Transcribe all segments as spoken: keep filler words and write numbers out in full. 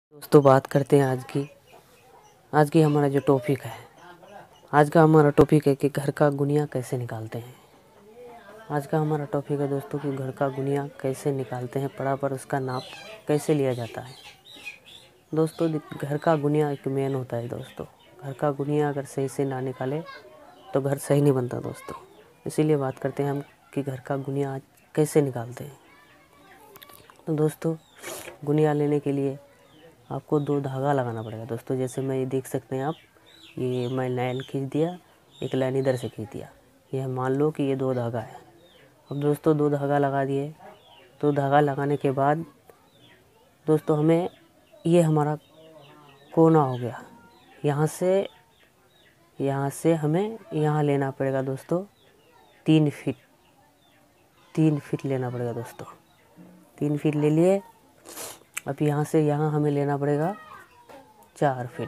दोस्तों बात करते हैं आज की आज की हमारा जो टॉपिक है। आज का हमारा टॉपिक है कि घर का गुनिया कैसे निकालते हैं। आज का हमारा टॉपिक है दोस्तों कि घर का गुनिया कैसे निकालते हैं, पड़ा पर उसका नाप कैसे लिया जाता है। दोस्तों घर का गुनिया एक मेन होता है। दोस्तों घर का गुनिया अगर सही से ना निकाले तो घर सही नहीं बनता दोस्तों। इसीलिए बात करते हैं हम कि घर का गुनिया कैसे निकालते हैं। तो दोस्तों गुनिया लेने के लिए आपको दो धागा लगाना पड़ेगा दोस्तों। जैसे मैं ये देख सकते हैं आप, ये मैं लाइन खींच दिया, एक लाइन इधर से खींच दिया, यह मान लो कि ये दो धागा है। अब दोस्तों दो धागा लगा दिए, तो धागा लगाने के बाद दोस्तों हमें ये हमारा कोना हो गया, यहाँ से यहाँ से हमें यहाँ लेना पड़ेगा दोस्तों तीन फीट तीन फीट लेना पड़ेगा दोस्तों। तीन फीट ले लिए। अब यहाँ से यहाँ हमें लेना पड़ेगा चार फीट।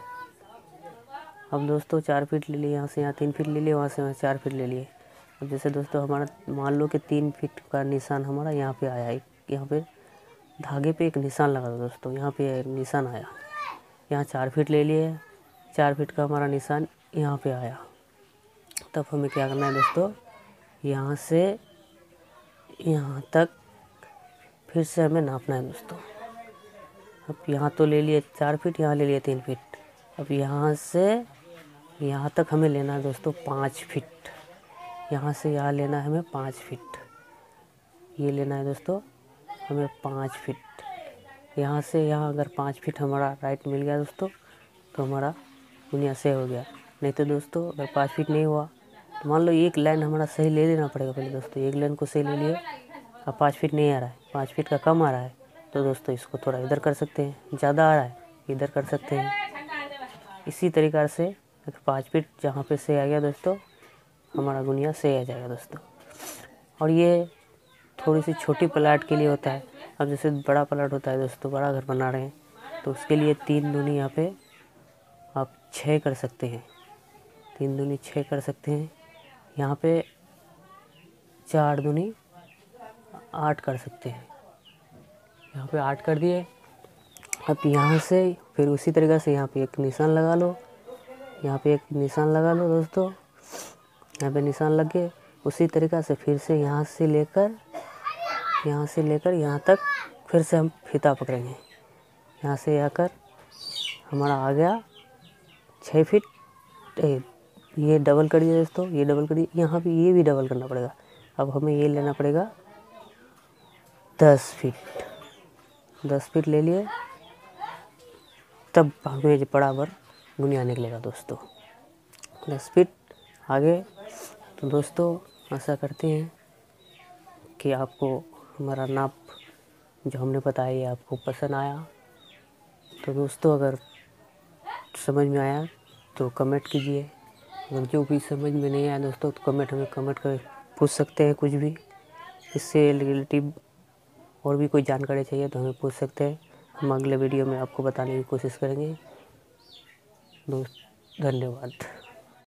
अब दोस्तों चार फीट ले लिए, यहाँ से यहाँ तीन फीट ले लिए, वहाँ से वहाँ चार फीट ले लिए। अब जैसे दोस्तों हमारा मान लो कि तीन फीट का निशान हमारा यहाँ पे आया, एक यहाँ पे धागे पे एक निशान लगा था दोस्तों, यहाँ पे निशान आया। यहाँ चार फीट ले लिए, चार फीट का हमारा निशान यहाँ पे आया। तब हमें क्या करना है दोस्तों, यहाँ से यहाँ तक फिर से हमें नापना है दोस्तों। अब यहाँ तो ले लिए चार फीट, यहाँ ले लिए तीन फीट। अब यहाँ से यहाँ तक हमें लेना है दोस्तों पाँच फीट। यहाँ से यहाँ लेना है हमें पाँच फीट। ये लेना है दोस्तों हमें पाँच फीट। यहाँ से यहाँ अगर पाँच फीट हमारा राइट मिल गया दोस्तों तो हमारा गुनिया सही हो गया। नहीं तो दोस्तों अगर पाँच फीट नहीं हुआ तो मान लो एक लाइन हमारा सही ले लेना पड़ेगा पहले दोस्तों। एक लाइन को सही ले लिए, अब पाँच फीट नहीं आ रहा है, पाँच फीट का कम आ रहा है, तो दोस्तों इसको थोड़ा इधर कर सकते हैं। ज़्यादा आ रहा है इधर कर सकते हैं। इसी तरीक़ा से अगर पाँच फीट जहाँ पे सही आ गया दोस्तों, हमारा गुनिया सही आ जाएगा दोस्तों। और ये थोड़ी सी छोटी प्लाट के लिए होता है। अब जैसे बड़ा प्लाट होता है दोस्तों, बड़ा घर बना रहे हैं तो उसके लिए तीन दूनी यहाँ पे आप छः कर सकते हैं, तीन दूनी छः कर सकते हैं। यहाँ पे चार दूनी आठ कर सकते हैं, यहाँ पे आठ कर दिए। अब यहाँ से फिर उसी तरीक़े से यहाँ पे एक निशान लगा लो, यहाँ पे एक निशान लगा लो दोस्तों। यहाँ पे निशान लग गए। उसी तरीक़ा से फिर से यहाँ से लेकर यहाँ से लेकर यहाँ तक फिर से हम फीता पकड़ेंगे। यहाँ से आकर हमारा आ गया छः फीट। ए, ये डबल कर दिए दोस्तों, ये डबल कर दिए, यहाँ पे ये भी डबल करना पड़ेगा। अब हमें ये लेना पड़ेगा दस फीट। दस फीट ले लिए, तब हमें जो बराबर गुनिया निकलेगा दोस्तों। दस फीट आगे। तो दोस्तों आशा करते हैं कि आपको हमारा नाप जो हमने बताया आपको पसंद आया। तो दोस्तों अगर समझ में आया तो कमेंट कीजिए। अगर जो भी समझ में नहीं आया दोस्तों तो कमेंट हमें कमेंट कर पूछ सकते हैं कुछ भी। इससे रिलेटिव और भी कोई जानकारी चाहिए तो हमें पूछ सकते हैं। हम अगले वीडियो में आपको बताने की कोशिश करेंगे दोस्त। धन्यवाद।